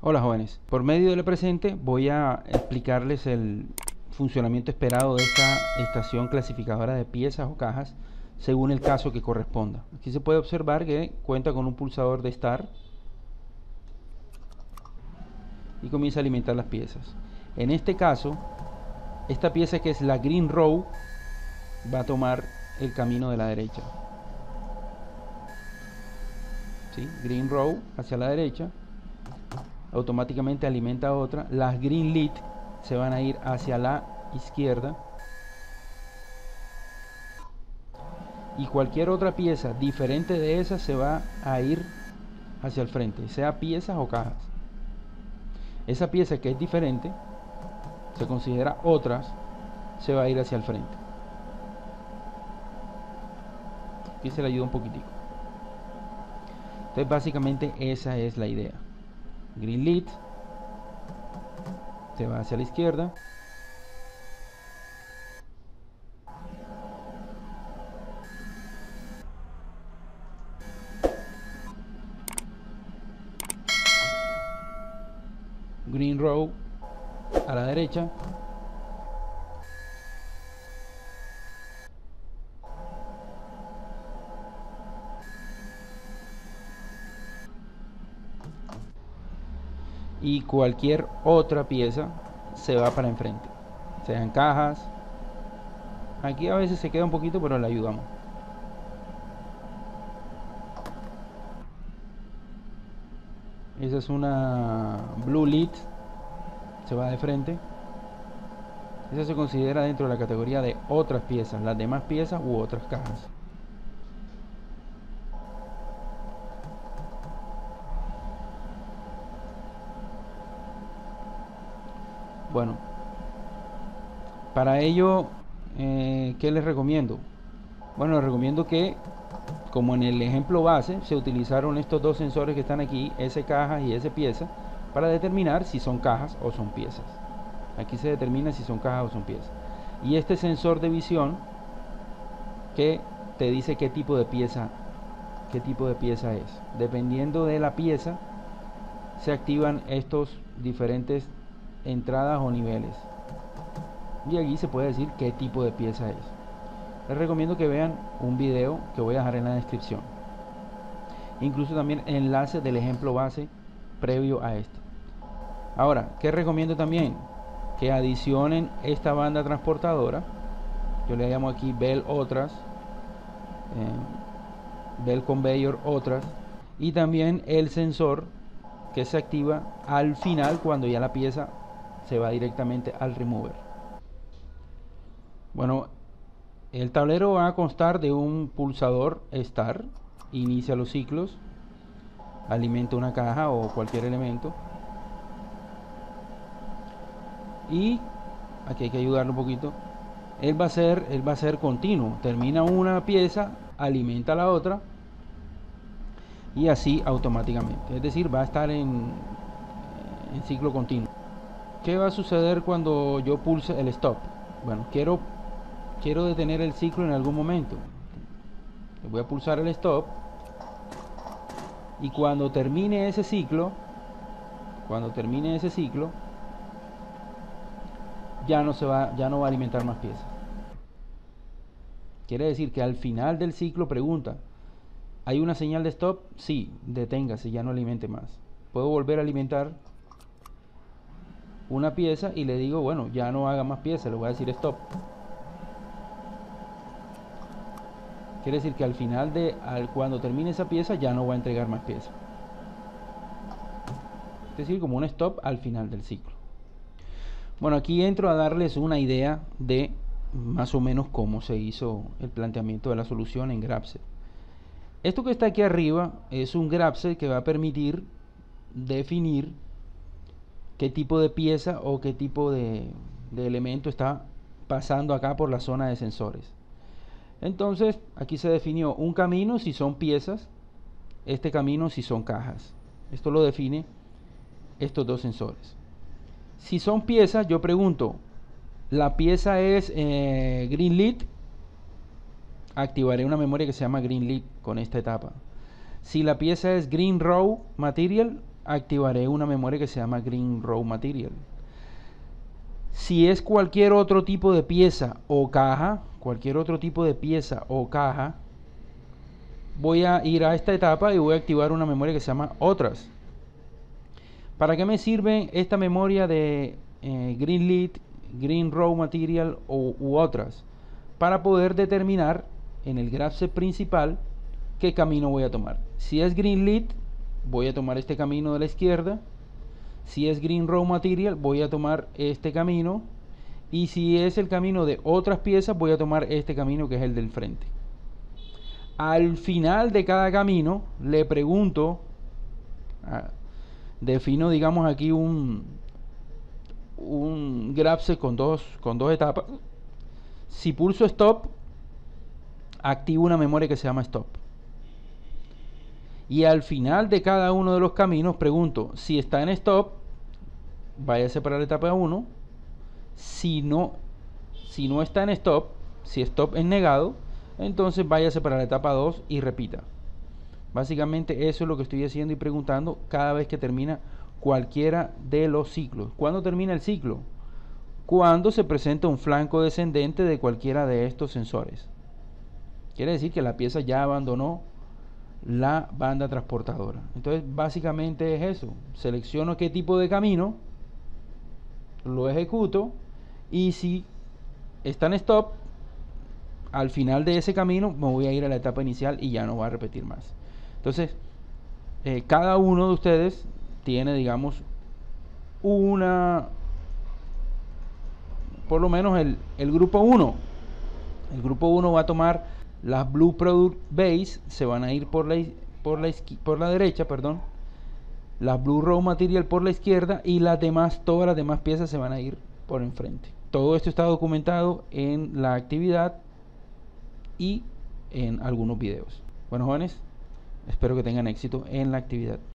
Hola jóvenes, por medio del presente voy a explicarles el funcionamiento esperado de esta estación clasificadora de piezas o cajas según el caso que corresponda. Aquí se puede observar que cuenta con un pulsador de Start y comienza a alimentar las piezas. En este caso, esta pieza que es la Green Row va a tomar el camino de la derecha. ¿Sí? Green Row hacia la derecha. Automáticamente alimenta otra. Las Green Lead se van a ir hacia la izquierda. Y cualquier otra pieza diferente de esa se va a ir hacia el frente, sea piezas o cajas. Esa pieza que es diferente, se considera otras, se va a ir hacia el frente. Aquí se le ayuda un poquitico. Entonces básicamente esa es la idea. Green Lead se va hacia la izquierda. Green Row a la derecha. Y cualquier otra pieza se va para enfrente, sean cajas. Aquí a veces se queda un poquito, pero le ayudamos. Esa es una Blue Lead, se va de frente. Esa se considera dentro de la categoría de otras piezas, las demás piezas u otras cajas. Bueno, para ello, ¿qué les recomiendo? Bueno, les recomiendo que, como en el ejemplo base, se utilizaron estos dos sensores que están aquí, S cajas y S pieza, para determinar si son cajas o son piezas. Aquí se determina si son cajas o son piezas. Y este sensor de visión que te dice qué tipo de pieza es. Dependiendo de la pieza, se activan estos diferentes entradas o niveles. Y aquí se puede decir qué tipo de pieza es. Les recomiendo que vean un video que voy a dejar en la descripción. Incluso también enlace del ejemplo base previo a este. Ahora, ¿qué recomiendo también? Que adicionen esta banda transportadora. Yo le llamo aquí Bell otras. Bell Conveyor otras. Y también el sensor que se activa al final cuando ya la pieza se va directamente al remover. Bueno, el tablero va a constar de un pulsador Start, inicia los ciclos, alimenta una caja o cualquier elemento. Y aquí hay que ayudarlo un poquito. Él va a ser continuo. Termina una pieza, alimenta la otra y así automáticamente. Es decir, va a estar en ciclo continuo. ¿Qué va a suceder cuando yo pulse el stop? Bueno, quiero detener el ciclo en algún momento. Voy a pulsar el stop y cuando termine ese ciclo, ya no va a alimentar más piezas. Quiere decir que al final del ciclo pregunta, ¿hay una señal de stop? Sí, deténgase, ya no alimente más. Puedo volver a alimentar una pieza y le digo, bueno, ya no haga más piezas, le voy a decir stop. Quiere decir que al final cuando termine esa pieza ya no va a entregar más piezas. Es decir, como un stop al final del ciclo. Bueno, aquí entro a darles una idea de más o menos cómo se hizo el planteamiento de la solución en Grapset. Esto que está aquí arriba es un Grapset que va a permitir definir qué tipo de pieza o qué tipo de elemento está pasando acá por la zona de sensores. Entonces, aquí se definió un camino si son piezas, este camino si son cajas. Esto lo define estos dos sensores. Si son piezas, yo pregunto, ¿la pieza es Green Lead? Activaré una memoria que se llama Green Lead con esta etapa. Si la pieza es Green Row Material, activaré una memoria que se llama Green Raw Material. Si es cualquier otro tipo de pieza o caja, voy a ir a esta etapa y voy a activar una memoria que se llama otras. ¿Para qué me sirve esta memoria de Green Lead, Green Raw Material u otras? Para poder determinar en el graph principal qué camino voy a tomar. Si es Green Lead, voy a tomar este camino de la izquierda. Si es Green Raw Material, voy a tomar este camino. Y si es el camino de otras piezas, voy a tomar este camino que es el del frente. Al final de cada camino, le pregunto, defino, digamos, aquí un graph con dos etapas. Si pulso stop, activo una memoria que se llama stop. Y al final de cada uno de los caminos pregunto, si está en stop, váyase para la etapa 1. Si no está en stop, si stop es negado, entonces váyase para la etapa 2 y repita. Básicamente eso es lo que estoy haciendo y preguntando cada vez que termina cualquiera de los ciclos. ¿Cuándo termina el ciclo? Cuando se presenta un flanco descendente de cualquiera de estos sensores. Quiere decir que la pieza ya abandonó la banda transportadora. Entonces básicamente es eso. Selecciono qué tipo de camino, lo ejecuto, y si está en stop, al final de ese camino me voy a ir a la etapa inicial y ya no va a repetir más. Entonces cada uno de ustedes tiene, digamos, por lo menos el grupo 1. El grupo 1 va a tomar las Blue Product Base, se van a ir por la derecha, perdón. Las Blue Raw Material por la izquierda, y todas las demás piezas se van a ir por enfrente. Todo esto está documentado en la actividad y en algunos videos. Bueno, jóvenes, espero que tengan éxito en la actividad.